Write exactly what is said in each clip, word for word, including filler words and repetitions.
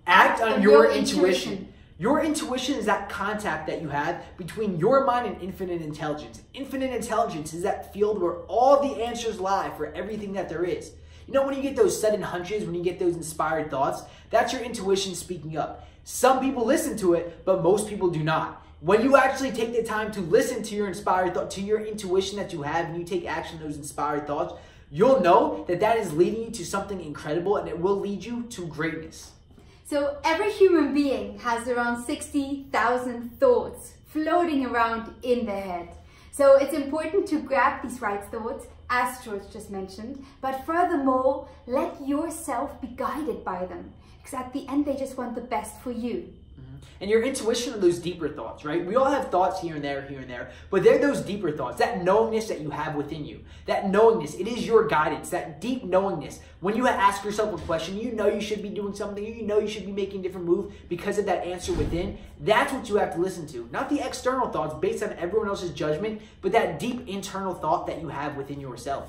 Act on your intuition. Your intuition is that contact that you have between your mind and infinite intelligence. Infinite intelligence is that field where all the answers lie for everything that there is. You know, when you get those sudden hunches, when you get those inspired thoughts, that's your intuition speaking up. Some people listen to it, but most people do not. When you actually take the time to listen to your inspired thought, to your intuition that you have, and you take action on those inspired thoughts, you'll know that that is leading you to something incredible, and it will lead you to greatness. So every human being has around sixty thousand thoughts floating around in their head. So it's important to grab these right thoughts, as George just mentioned, but furthermore, let yourself be guided by them, because at the end, they just want the best for you. And your intuition are those deeper thoughts, right? We all have thoughts here and there, here and there, but they're those deeper thoughts, that knowingness that you have within you. That knowingness, it is your guidance, that deep knowingness. When you ask yourself a question, you know you should be doing something, you know you should be making a different move because of that answer within. That's what you have to listen to. Not the external thoughts based on everyone else's judgment, but that deep internal thought that you have within yourself.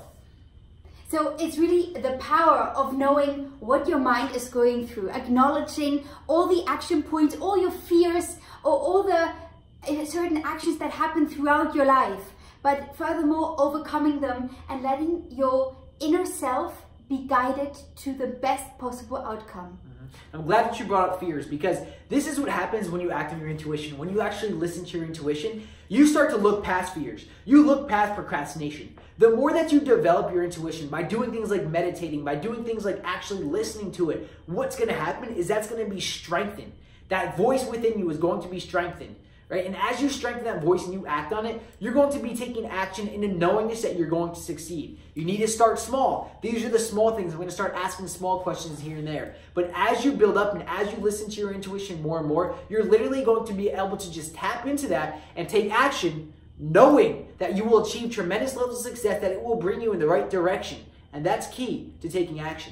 So it's really the power of knowing what your mind is going through, acknowledging all the action points, all your fears, or all the certain actions that happen throughout your life. But furthermore, overcoming them and letting your inner self be guided to the best possible outcome. I'm glad that you brought up fears, because this is what happens when you act on your intuition. When you actually listen to your intuition, you start to look past fears. You look past procrastination. The more that you develop your intuition by doing things like meditating, by doing things like actually listening to it, what's going to happen is that's going to be strengthened. That voice within you is going to be strengthened, right? And as you strengthen that voice and you act on it, you're going to be taking action in the knowingness that you're going to succeed. You need to start small. These are the small things. I'm going to start asking small questions here and there. But as you build up and as you listen to your intuition more and more, you're literally going to be able to just tap into that and take action, knowing that you will achieve tremendous levels of success, that it will bring you in the right direction. And that's key to taking action.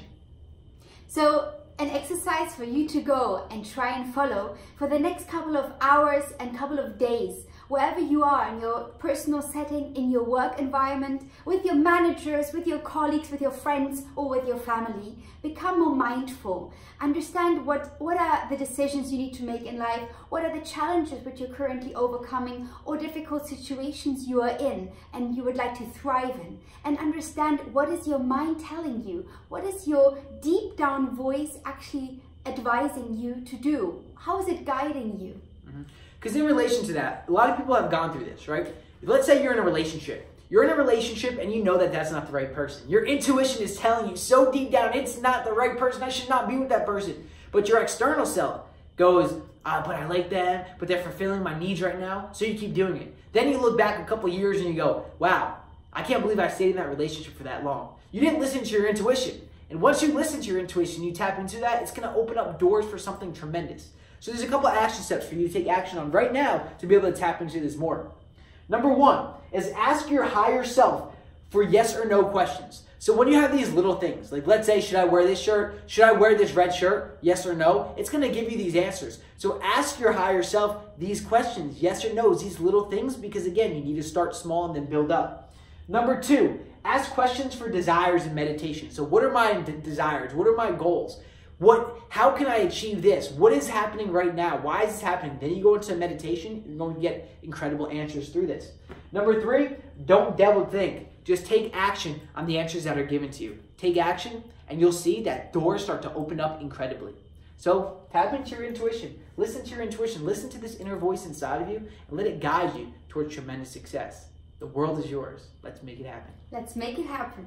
So an exercise for you to go and try and follow for the next couple of hours and couple of days, wherever you are in your personal setting, in your work environment, with your managers, with your colleagues, with your friends, or with your family. Become more mindful. Understand what, what are the decisions you need to make in life, what are the challenges which you're currently overcoming, or difficult situations you are in and you would like to thrive in. And understand what is your mind telling you, what is your deep down voice actually advising you to do, how is it guiding you? Because in relation to that, a lot of people have gone through this, right? Let's say you're in a relationship. You're in a relationship and you know that that's not the right person. Your intuition is telling you so deep down, it's not the right person. I should not be with that person. But your external self goes, ah, but I like them, but they're fulfilling my needs right now. So you keep doing it. Then you look back a couple years and you go, wow, I can't believe I stayed in that relationship for that long. You didn't listen to your intuition. And once you listen to your intuition, you tap into that, it's going to open up doors for something tremendous. So there's a couple of action steps for you to take action on right now to be able to tap into this more. Number one is ask your higher self for yes or no questions. So when you have these little things, like let's say, should I wear this shirt? Should I wear this red shirt? Yes or no? It's going to give you these answers. So ask your higher self these questions, yes or no, these little things, because again, you need to start small and then build up. Number two, ask questions for desires in meditation. So what are my desires? What are my goals? What, how can I achieve this? What is happening right now? Why is this happening? Then you go into meditation, you're going to get incredible answers through this. Number three, don't double think. Just take action on the answers that are given to you. Take action and you'll see that doors start to open up incredibly. So tap into your intuition. Listen to your intuition. Listen to this inner voice inside of you and let it guide you towards tremendous success. The world is yours. Let's make it happen. Let's make it happen.